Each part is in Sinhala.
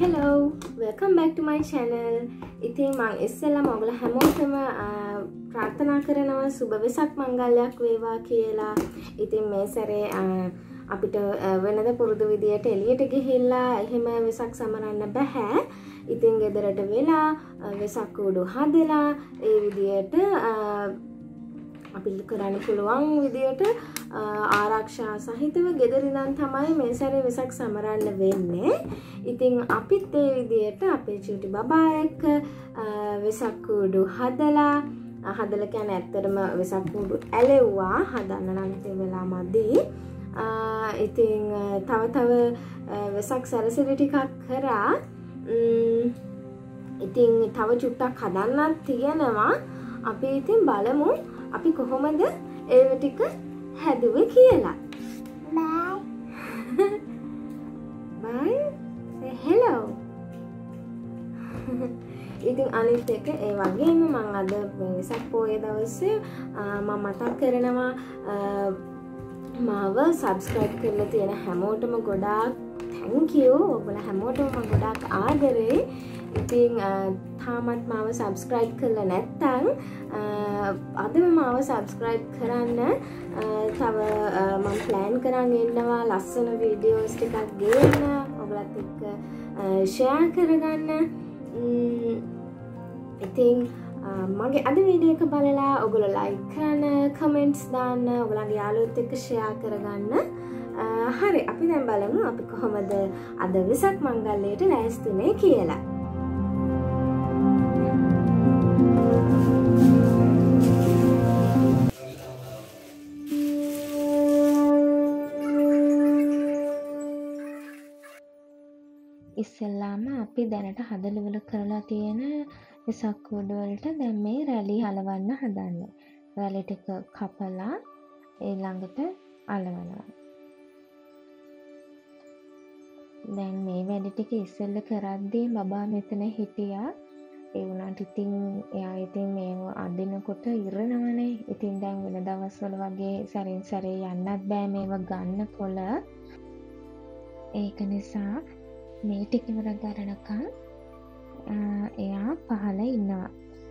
Hello, welcome back to my channel. ඉතින් මම ඉස්සෙල්ලාම ඔයගොල්ලෝ හැමෝටම ප්‍රාර්ථනා කරනවා සුබ වෙසක් මංගල්‍යයක් වේවා කියලා. ඉතින් මේ සැරේ අපිට වෙනද පුරුදු විදියට එළියට ගිහිල්ලා එහෙම වෙසක් සමරන්න බෑ. ඉතින් ගෙදරට වෙලා වෙසක් කූඩු හදලා ඒ විදියට අපිට කරන්න පුළුවන් විදියට ආරක්ෂා සහිතව ගෙදර ඉඳන් තමයි මේ සැරේ වෙසක් සමරන්න වෙන්නේ. ඉතින් අපිත් ඒ විදියට අපේ චූටි බබා එක්ක වෙසක් කූඩු හදලා කියන්නේ ඇත්තටම වෙසක් කූඩු ඇලෙව්වා. හදන්න නම් ඉතින් වෙලා මදි. ඉතින් තව වෙසක් සැරසිලි ටිකක් කරා. ඉතින් තව චුට්ටක් හදන්නත් තියෙනවා. අපි ඉතින් බලමු අපි කොහොමද ඒව ටික හැදුවේ කියලා. Bye. Bye. Say hello. ඉතින් අනිත් එක ඒ වගේම මම අද වෙසක් පොයේ දවසේ මම මතක් කරනවා මාව subscribe කරලා තියෙන හැමෝටම ගොඩාක් thank you. ඔයගොල්ලෝ හැමෝටම මම ගොඩාක් ආදරේ. ඉතින් තාමත් මාව subscribe කරලා නැත්නම් අදම මාව subscribe කරන්න. තව මම plan කරන් ඉන්නවා ලස්සන videos ටිකක් ගේන්න ඔයගලත් එක්ක share කරගන්න. ඉතින් මගේ අද වීඩියෝ එක බලලා ඔයගොල්ලෝ like කරන්න, comments දාන්න, ඔයගලගේ යාළුවොත් එක්ක share කරගන්න. හරි අපි දැන් බලමු අපි කොහොමද අද වෙසක් මංගල්‍යයට ලෑස්තිනේ කියලා. ඉස්සෙල්ලාම අපි දැනට හදලවල කරලා තියෙන වෙසක් කූඩු වලට දැන් මේ රැලි හලවන්න හදන්නේ. රැලි ටික කපලා ඊළඟට අලවනවා. දැන් මේ වැඩ ටික ඉස්සෙල්ල කරද්දී බබා මෙතන හිටියා. ඒ වුණාට ඉතින් එයා ඉතින් මේව අදිනකොට ඉරනවනේ. ඉතින් දැන් වෙන දවස්වල වගේ සැරින් සැරේ යන්නත් බෑ මේව ගන්නකොල. ඒක නිසා මේ ටික ඉවර කරනකම් එයා පහළ ඉන්නවා.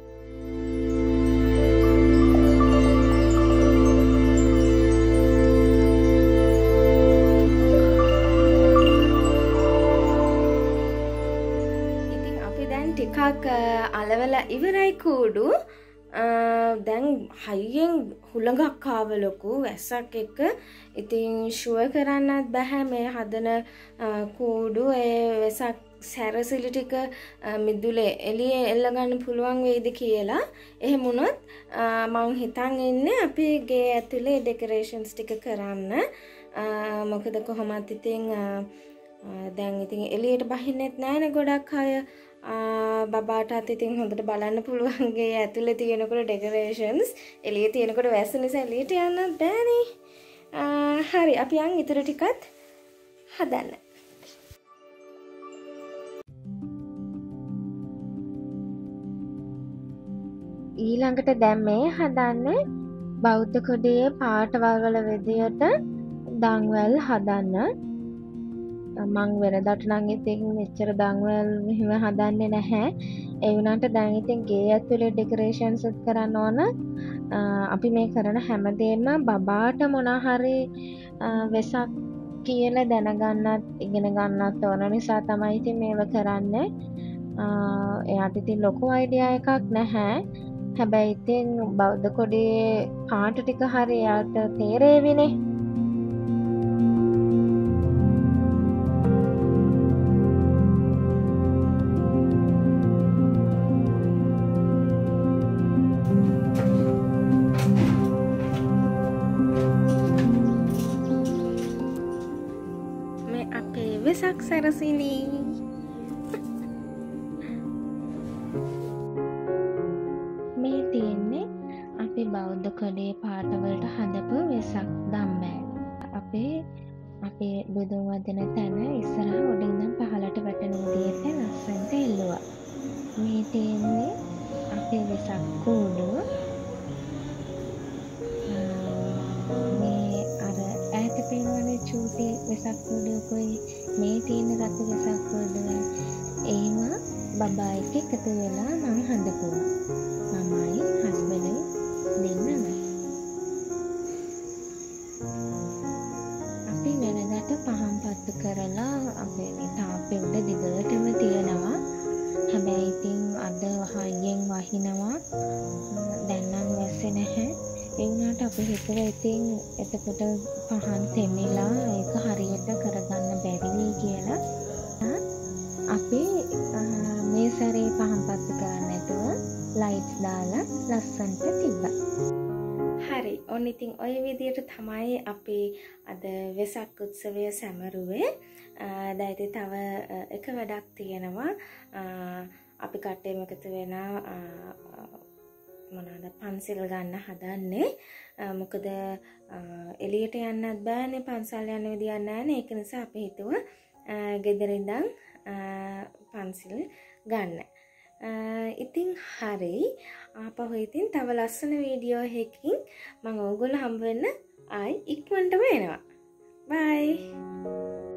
ඉතින් අපි දැන් ටිකක් අලවලා ඉවරයි කූඩු. දැන් හයියෙන් හුළඟක් ආව ලොකු වැස්සක් එක්ක. ඉතින් ෂුවර් කරන්නත් බෑ මේ හදන කූඩු ඒ වෙසක් සැරසිලි ටික මිදුලේ එළියේ එල්ල ගන්න පුළුවන් වෙයිද කියලා. එහෙම වුණොත් මං හිතන් ඉන්නේ අපි ගේ ඇතුලේ ඩෙකරේෂන්ස් ටික කරන්න. මොකද කොහොමත් ඉතින් දැන් ඉතින් එළියට බහින්නෙත් නෑනේ ගොඩක් අය. බබාටත් ඉතින් හොඳට බලන්න පුළුවන් ගේ ඇතුලේ තියෙනකොට ඩෙකරේෂන්ස්. එළියේ තියෙනකොට වැස්ස නිසා එළියට යන්නත් බෑනේ. හරි අපි යන් ඉතුරු ටිකත් හදන්න. ඊළඟට දැන් මේ හදන්නේ බෞද්ධ කොඩියේ පාටවල් වල විදියට දන්වැල් හදන්න. මං වෙනදට නම් ඉතින් මෙච්චර දන්වැල් මෙහෙම හදන්නේ නැහැ. ඒ වුණාට දැන් ඉතින් ගේ ඇතුලේ ඩෙකරේෂන්ස් කරන්න ඕන. අපි මේ කරන හැමදේම බබාට මොන හරි වෙසක් කියලා දැනගන්නත් ඉගෙන ගන්නත් ඕන නිසා තමයි ඉතින් මේව කරන්නේ. එයාට ඉතින් ලොකු අයිඩියා එකක් නැහැ. හැබැයි ඉතින් බෞද්ධ කොඩියේ පාට ටික හරි එයාට තේරෙවිනේ. වෙසක් සැරසිලි. මේ තියෙන්නේ අපි බෞද්ධ කොඩේ පාටවලට හදපු වෙසක් දම්බෑල්. අපේ බුදුන් වදන තැන ඉස්සරහ උඩින්නම් පහලට වැටෙන විදිහට ලස්සනට එල්ලුවා. මේ තියෙන්නේ අපේ වෙසක් කූඩු. මේ අර ඈත පෙන්වන චූටි වෙසක් කූඩුවකුයි මේ තියෙන රතු වෙසක් කූඩුවයි බබා එක්ක එකතු වෙලා මම හදපුවා. මමයි හස්බන්ඩ්යි දෙන්නම. අපි වෙනදට පහන් පත්තු කරලා අපේ මේ තාප්පේ උඩ දිගටම තියනවා. හැබැයි ඉතින් අද හයියෙන් වහිනවා. දැන් නම් වැස්සේ නැහැ. ඒ වුණාට අපි හිතුවා ඉතින් එතකොට පහන් තෙමිලා ඒක හරියට කරගන්න බැරි වෙයි කියලා. අපි මේ සැරේ පහන් පත්තු කරන්න නැතුව ලයිට්ස් දාලා ලස්සනට තිබ්බා. හරි. ඔන්න ඉතින් ඔය විදියට තමයි අපි අද වෙසක් උත්සවය සැමරුවේ. දැන් ඉතින් තව එක වැඩක් තියෙනවා. අපි කට්ටියම එකතු වෙලා මොනවාද පන්සල් ගන්න හදන්නේ. මොකද එළියට යන්නත් බෑනේ, පන්සල් යන්න විදියක් නැහැනේ. ඒක නිසා අපි හිතුවා ගෙදර ඉඳන් පන්සල් ගන්න. ඉතින් හරි. ආපහු ඉතින් තව ලස්සන වීඩියෝ එකකින් මම ඕගොල්ලෝ හම්බ වෙන්න ආයි ඉක්මනටම එනවා. බයි.